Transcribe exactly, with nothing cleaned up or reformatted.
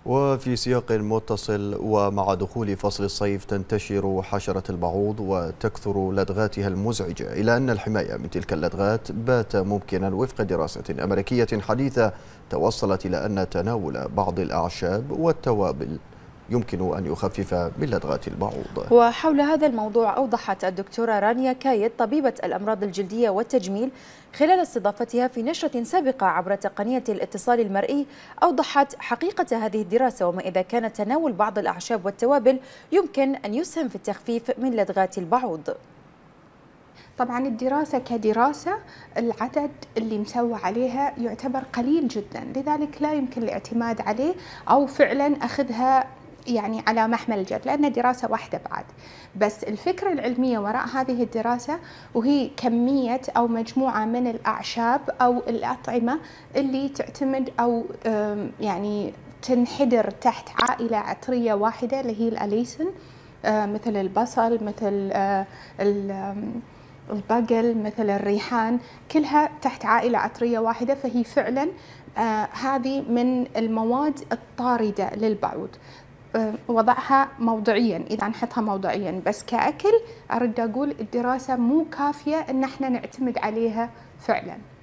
وفي سياق متصل، ومع دخول فصل الصيف تنتشر حشرة البعوض وتكثر لدغاتها المزعجة، إلى أن الحماية من تلك اللدغات بات ممكنا وفق دراسة أمريكية حديثة توصلت إلى أن تناول بعض الأعشاب والتوابل يمكن أن يخفف من لدغات البعوض. وحول هذا الموضوع أوضحت الدكتورة رانيا كايد طبيبة الأمراض الجلدية والتجميل خلال استضافتها في نشرة سابقة عبر تقنية الاتصال المرئي، أوضحت حقيقة هذه الدراسة وما إذا كان تناول بعض الأعشاب والتوابل يمكن أن يسهم في التخفيف من لدغات البعوض. طبعا الدراسة كدراسة العدد اللي مسوى عليها يعتبر قليل جدا، لذلك لا يمكن الاعتماد عليه أو فعلا أخذها يعني على محمل الجد، لأن دراسة واحدة بعد. بس الفكرة العلمية وراء هذه الدراسة وهي كمية أو مجموعة من الأعشاب أو الأطعمة اللي تعتمد أو يعني تنحدر تحت عائلة عطرية واحدة اللي هي الأليسن، مثل البصل، مثل البقل، مثل الريحان، كلها تحت عائلة عطرية واحدة. فهي فعلا هذه من المواد الطاردة للبعوض. وضعها موضعيا إذا نحطها موضعيا، بس كأكل أرد أقول الدراسة مو كافية إن احنا نعتمد عليها فعلا.